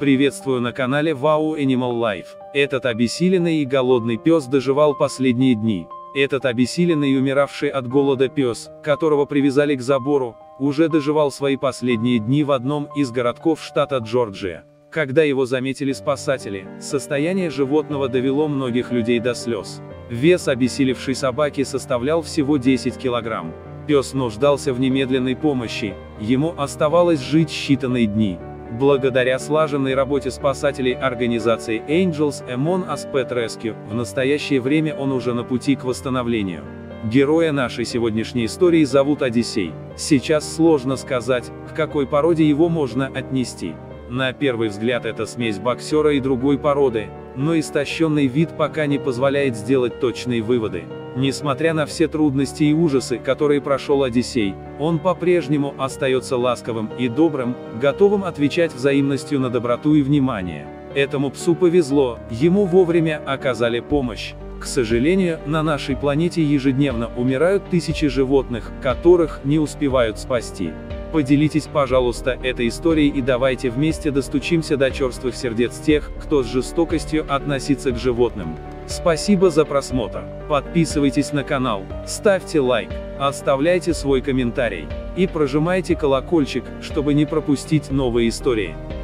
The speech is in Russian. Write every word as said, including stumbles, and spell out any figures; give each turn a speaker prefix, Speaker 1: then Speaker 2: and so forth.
Speaker 1: Приветствую на канале Wow Animal Life. Этот обессиленный и голодный пес доживал последние дни. Этот обессиленный и умиравший от голода пес, которого привязали к забору, уже доживал свои последние дни в одном из городков штата Джорджия. Когда его заметили спасатели, состояние животного довело многих людей до слез. Вес обессилевшей собаки составлял всего десять килограмм. Пес нуждался в немедленной помощи, ему оставалось жить считанные дни. Благодаря слаженной работе спасателей организации Angels Among Us Pet Rescue, в настоящее время он уже на пути к восстановлению. Героя нашей сегодняшней истории зовут Одиссей. Сейчас сложно сказать, к какой породе его можно отнести. На первый взгляд это смесь боксера и другой породы, но истощенный вид пока не позволяет сделать точные выводы. Несмотря на все трудности и ужасы, которые прошел Одиссей, он по-прежнему остается ласковым и добрым, готовым отвечать взаимностью на доброту и внимание. Этому псу повезло, ему вовремя оказали помощь. К сожалению, на нашей планете ежедневно умирают тысячи животных, которых не успевают спасти. Поделитесь, пожалуйста, этой историей и давайте вместе достучимся до черствых сердец тех, кто с жестокостью относится к животным. Спасибо за просмотр. Подписывайтесь на канал, ставьте лайк, оставляйте свой комментарий и прожимайте колокольчик, чтобы не пропустить новые истории.